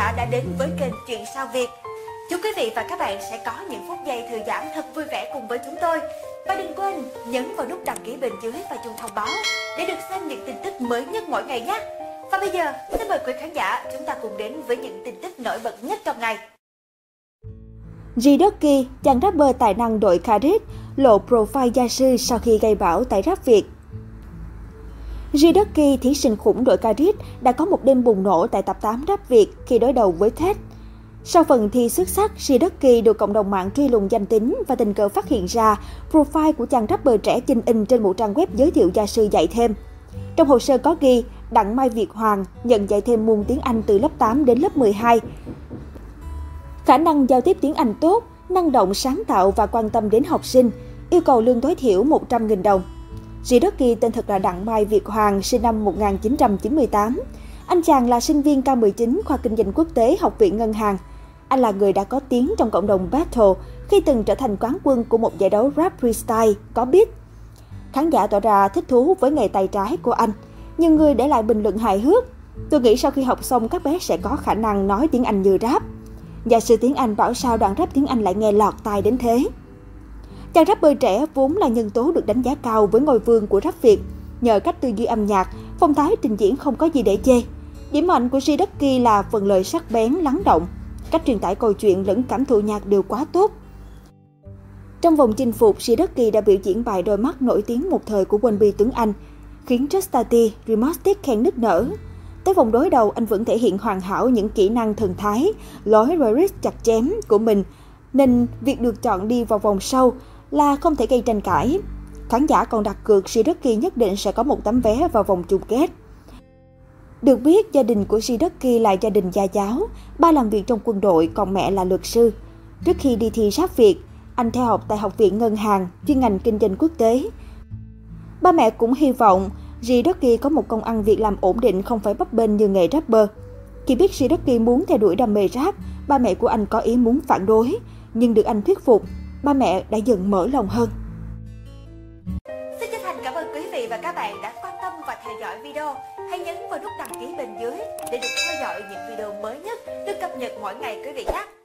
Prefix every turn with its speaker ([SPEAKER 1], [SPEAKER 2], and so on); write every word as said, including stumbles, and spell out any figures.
[SPEAKER 1] giả đã đến với kênh Chuyện Sao Việt. Chúc quý vị và các bạn sẽ có những phút giây thư giãn thật vui vẻ cùng với chúng tôi. Và đừng quên nhấn vào nút đăng ký bên dưới và chuông thông báo để được xem những tin tức mới nhất mỗi ngày nhé. Và bây giờ, xin mời quý khán giả chúng ta cùng đến với những tin tức nổi bật nhất trong ngày.
[SPEAKER 2] G-Ducky, chàng rapper tài năng đội Kharis, lộ profile gia sư sau khi gây bão tại rap Việt. G-Ducky, thí sinh khủng đội Kharis, đã có một đêm bùng nổ tại tập tám rap Việt khi đối đầu với Tết. Sau phần thi xuất sắc, G-Ducky được cộng đồng mạng truy lùng danh tính và tình cờ phát hiện ra profile của chàng rapper trẻ chinh in trên một trang web giới thiệu gia sư dạy thêm. Trong hồ sơ có ghi, Đặng Mai Việt Hoàng nhận dạy thêm môn tiếng Anh từ lớp tám đến lớp mười hai. Khả năng giao tiếp tiếng Anh tốt, năng động sáng tạo và quan tâm đến học sinh, yêu cầu lương tối thiểu một trăm nghìn đồng. G-Ducky tên thật là Đặng Mai Việt Hoàng, sinh năm một nghìn chín trăm chín mươi tám. Anh chàng là sinh viên K mười chín khoa Kinh doanh Quốc tế Học viện Ngân hàng. Anh là người đã có tiếng trong cộng đồng battle khi từng trở thành quán quân của một giải đấu rap freestyle có beat. Khán giả tỏ ra thích thú với nghề tay trái của anh. Nhiều người để lại bình luận hài hước. Tôi nghĩ sau khi học xong các bé sẽ có khả năng nói tiếng Anh như rap. Gia sư tiếng Anh bảo sao đoạn rap tiếng Anh lại nghe lọt tai đến thế. Chàng rapper trẻ vốn là nhân tố được đánh giá cao với ngôi vương của rap Việt. Nhờ cách tư duy âm nhạc, phong thái trình diễn không có gì để chê. Điểm mạnh của G-Ducky là phần lời sắc bén, lắng động. Cách truyền tải câu chuyện lẫn cảm thụ nhạc đều quá tốt. Trong vòng chinh phục, G-Ducky đã biểu diễn bài Đôi mắt nổi tiếng một thời của Quân Bi Tuấn Anh, khiến Justati, Remastic khen nức nở. Tới vòng đối đầu, anh vẫn thể hiện hoàn hảo những kỹ năng thần thái, lối lyrics chặt chém của mình, nên việc được chọn đi vào vòng sau là không thể gây tranh cãi. Khán giả còn đặt cược G-Ducky nhất định sẽ có một tấm vé vào vòng chung kết. Được biết, gia đình của G-Ducky là gia đình gia giáo, ba làm việc trong quân đội, còn mẹ là luật sư. Trước khi đi thi rap Việt, anh theo học tại Học viện Ngân hàng, chuyên ngành Kinh doanh Quốc tế. Ba mẹ cũng hy vọng G-Ducky có một công ăn việc làm ổn định, không phải bấp bênh như nghề rapper. Khi biết G-Ducky muốn theo đuổi đam mê rap, ba mẹ của anh có ý muốn phản đối, nhưng được anh thuyết phục, ba mẹ đã dần mở lòng hơn.
[SPEAKER 1] Xin chân thành cảm ơn quý vị và các bạn đã quan tâm và theo dõi video. Hãy nhấn vào nút đăng ký bên dưới để được theo dõi những video mới nhất được cập nhật mỗi ngày quý vị nhé.